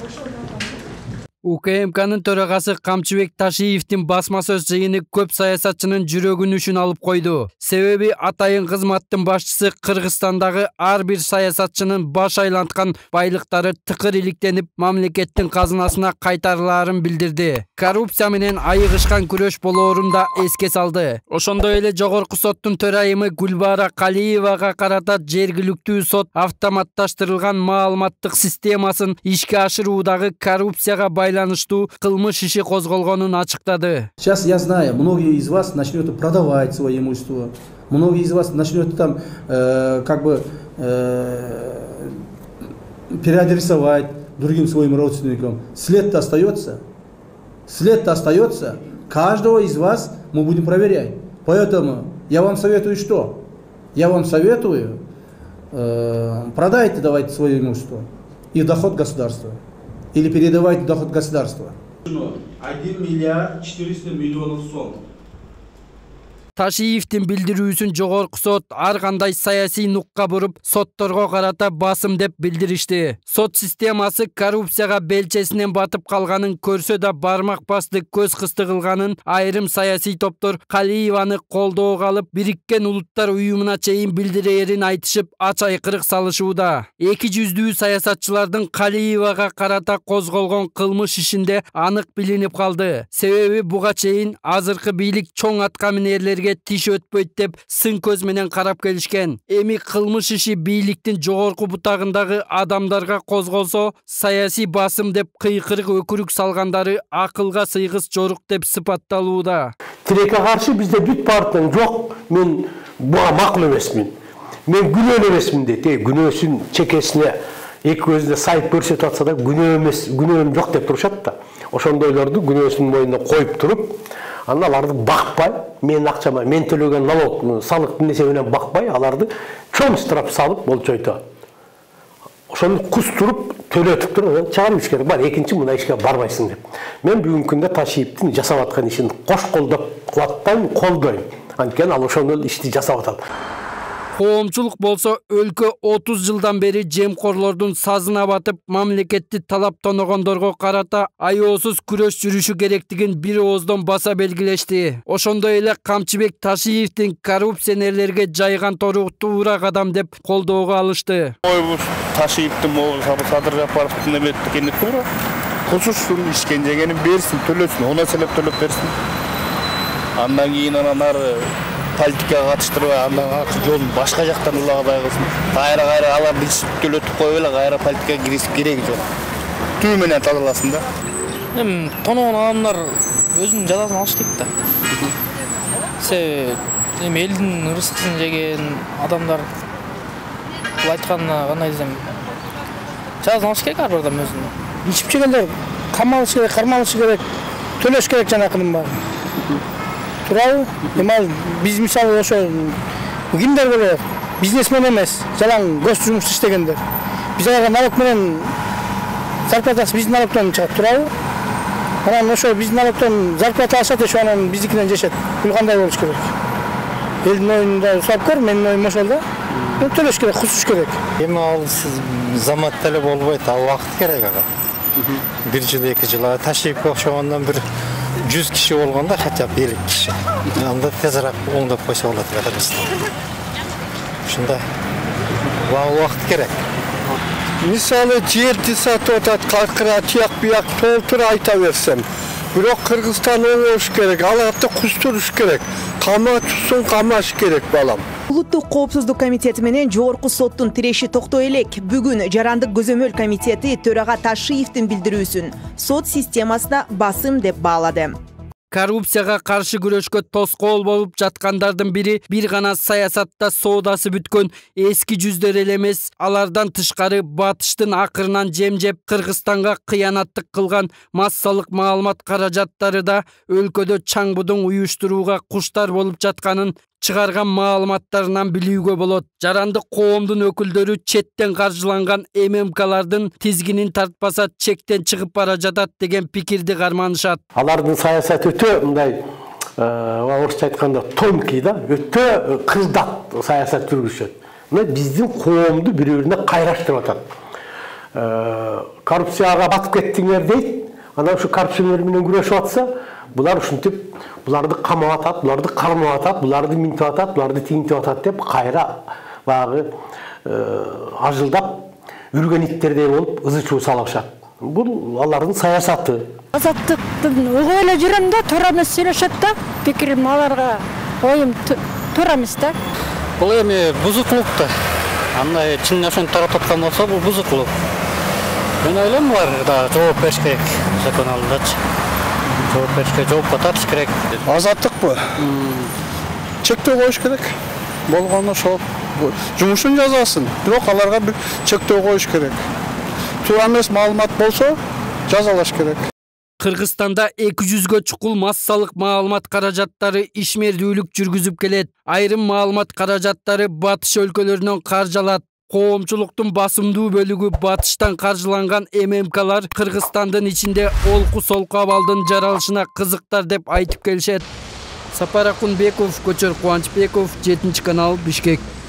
УКМКнын төрагасы Камчыбек Ташиевдин басма сөз жыйыны көп саясатчынын жүрөгүн үшүн алып койду. Себеби атайын кызматтын башчысы Кыргызстандагы ар бир саясатчынын баш айланткан байлыктары тыкыр иликтенип, мамлекеттин казынасына кайтарылаарын билдирди. Коррупция менен айыгышкан күрөш болоорун да эске салды. Ошондой эле Жогорку соттун төрайымы Гүлбара Калиевага карата жергиликтүү сот автоматташтырылган маалыматтык системасын ишке ашыруудагы коррупцияга байланыштуу кылмыш иши козголгонун ачыктады. Сейчас я знаю, многие из вас начнут продавать свое имущество, многие из вас начнут там переадресовать другим своим родственникам. След-то остается. След-то остается. Каждого из вас мы будем проверять. Поэтому я вам советую что? Я вам советую продайте, давайте свое имущество и доход государства. Или передавайте доход государства. 1 миллиард 400 миллионов сом. Ташиевдин билдирүүсүн Жогорку сот ар кандай саясий нукка буруп, сотторго карата басым деп билдиришти. Сот системасы коррупцияга белчесинен батып калганын көрсө да бармак басты көз кысты кылганын айрым саясий топтор Калиеваны колдоого алып, Бириккен Улуттар уюмуна чейин билдирээрин айтышып, ач айкырык салышууда. Эки жүздүү саясатчылардын Калиевага карата козголгон кылмыш ишинде анык билинип калды. Себеби буга чейин азыркы бийлик чоң атка минерлерге тиш өтпөйт деп сын көз менен карап келишкен. Эми кылмыш иши бийликтин жогорку бутагындагы адамдарга козголсо, саясий басым деп кыйкырык өкүрүк салгандары акылга сыйгыс жорук деп сыпатталууда. Тилекке каршы бизде бүт партияң жок, мен буга макул эмесмин. Мен күнөөлүү эмесмин дейт. Күнөөсүн чекесине эки көзүнө сайып көрсөтүп атса да күнөөм жок деп турушат да. Ошондойлорду күнөөсүнүн мойнуна коюп туруп, анда аларды бакпай, мен акчама, мен төлөгөн налог, салыктын эсебинен бакпай, аларды чоң штраф салып болчойто. Ошону кустуруп, төлөтүп туруп, чыгарып керек бар, экинчи мына ишке барбайсың деп. Мен бүгүнкү күндө Ташиевдин жасап аткан ишин кош колдоп кубаттайм, колдойм. Анткени ал ошондой ишти жасап атат. Коомчулук болсо өлкө 30 жылдан бери жемкорлордун сазына батып, мамлекетти талап тоногондорго карата аеосуз күрөш жүрүшү керектигин бир ооздон баса белгилешти. Ошондой эле Камчыбек Ташиевдин коррупционерлерге жайган тору туура кадам деп колдоого алышты. Ташиевдин Садыр Жапаровдун эметкени туура. Кусуштун ишкенжегени берсин, төлөсүн, она селеп төлөп берсин. Андан кийин анар политикага катыштырбай, андан жолун башка жактан улагабай кылсын. Кайра аларды төлөтүп коюп эле кайра политикага киришип кереги жок. Түү менен тазаласын да. Эми тоногон адамдар өзүнүн жазасын алыш дейт да. Эми элдин ырыскын жеген адамдар бул айтканына кандай десем, жазасын алыш керек ар бир адам өзүнүн. Ичип жегендер камалыш керек, кармалыш керек, төлөш керек жанакынын баары. Туурабы? Эми биз мисалы ошо кимдер болот? Бизнесмен эмес, жалаң гос жумуш иштегендер. Биз аларга налог менен зарплатасы биздин налогдон чыгат, туурабы? Анан ошо биздин налогдон зарплата алышат, ошо анан биздикинен жешет. Бул кандай болуш керек? Элдин оюнда сап көр, менин оюм ошол да. Төлөш керек, кусуш керек. Эми ал замат деле болбойт, ал убакыт керек ага. 1 жыл, 2 жыл. Ташиевке окшогондон бир 100 киши болгондо, хотя бы 50 киши. Анда тезирээк оңдоп койсо болот деп атат. Ушундай. Убакыт керек. Мисалы жерди сатып атат, кайкыра тияк бияк толтур айта берсем. Бирок Кыргызстан оңош керек, аларды кустуруш керек. Каматсын, камаш керек балам. Улуттук коопсуздук комитети менен Жогорку соттун тиреши токтой элек. Бүгүн Жарандык көзөмөл комитети төрага Ташиевдин билдирүүсүн сот системасына басым деп баалады. Коррупцияга каршы күрөшкө тоскоол болуп жаткандардын бири бир гана саясатта соодасы бүткөн эски жүздөр эле эмес, алардан тышкары батыштын акырынан жемжеп Кыргызстанга кыянаттык кылган массалык маалымат каражаттары да өлкөдө чаң будуң уюштурууга куштар болуп жатканын чыгарган маалыматтарынан билүүгө болот. Жарандык коомдун өкүлдөрү четтен каржыланган ММКлардын тизгинин тартпаса чектен чыгып бара жатат деген пикирди карманышат. Алардын саясаты өтө мындай орусча айтканда тонкий да, өтө кыздат саясат жүргүзүшөт. Мына биздин коомду бири-бирине кайраштырып атат. коррупцияга батып кеттиңер дейт. Анан ушу коррупциялар менен күрөшүп атса, булар ушинтип буларды камап атат, буларды кармап атат, буларды минтип атат, буларды тигинтип атат деп кайра баягы ажылдап үргөн иттердей болуп ызы чуу салышат. Бул алардын саясаты. Азаттыктын угуп эле жүрөм да, туура эмес сүйлөшөт да, пикирим аларга оюм туура эмес да. Бул эми бузуклук да. Андай чын ошентип таратып аткан болсо бул бузуклук. Мен ойлойм булар да жооп бериш керек закон алдындачы. Жооп беришке жоопко тартыш керек. Азаттыкпы? Чектөө коюш керек. Болгону ошол жумушун жазасын, бирок аларга бир чектөө коюш керек. Туура эмес маалымат болсо жазалаш керек. Кыргызстанда 200гө чукул массалык маалымат каражаттары ишмердүүлүк жүргүзүп келет. Айрым маалымат каражаттары батыш өлкөлөрүнөн каржылат. Коомчулуктун басымдуу бөлүгү батыштан каржыланган ММКлар Кыргызстандын ичинде олку-солку абалдын жаралышына кызыктар деп айтып келишет. Сапар Акунбеков, Көчөр Кубанычбеков, 7 канал, Бишкек.